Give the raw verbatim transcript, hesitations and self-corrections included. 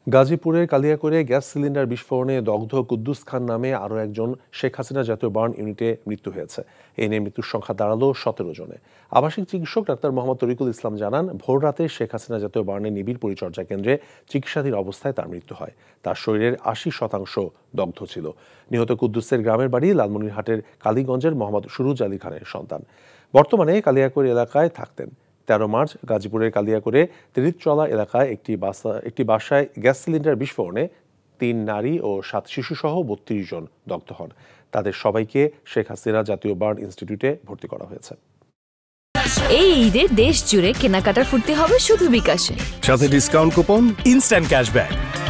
গাজীপুরের কালিয়াকৈরে gas cylinder বিস্ফোরণে দগ্ধ কুদ্দুস খান নামে আরও একজন শেখ হাসিনা জাতীয় বার্ন ইউনিটে মৃত্যু হয়েছে। এ নিয়ে মৃত্যুর সংখ্যা দাঁড়ালো সতেরো জনে। আবাসিক চিকিৎসক ডাক্তার মোহাম্মদ তরিকুল ইসলাম জানান, ভোর রাতে শেখ হাসিনা জাতীয় বার্নের নিবিড় পরিচর্যা কেন্দ্রে চিকিৎসাধীন অবস্থায় তার মৃত্যু হয়। তার শরীরের আশি শতাংশ দগ্ধ ছিল। নিহত কুদ্দুসের গ্রামের বাড়ি লালমনিরহাটের কালীগঞ্জের মোহাম্মদ সুরুজ আলী খানের সন্তান। বর্তমানে কালিয়াকৈর এলাকায় থাকতেন। তেরো মার্চ গাজীপুরের কালিয়াকৈরে তেরিতচলা এলাকায় একটি বাসা একটি বাসায় গ্যাস সিলিন্ডার বিস্ফোরণে তিন নারী ও সাত শিশুসহ বত্রিশ জন দগ্ধ হন। তাদের সবাইকে শেখ হাসিনা জাতীয় বার্ন ইনস্টিটিউটে ভর্তি করা হয়েছে। এই ঈদে দেশ জুড়ে কেনাকাটার ফুর্তি হবে শুধু বিকাশে, সাথে ডিসকাউন্ট কুপন, ইনস্ট্যান্ট ক্যাশব্যাক।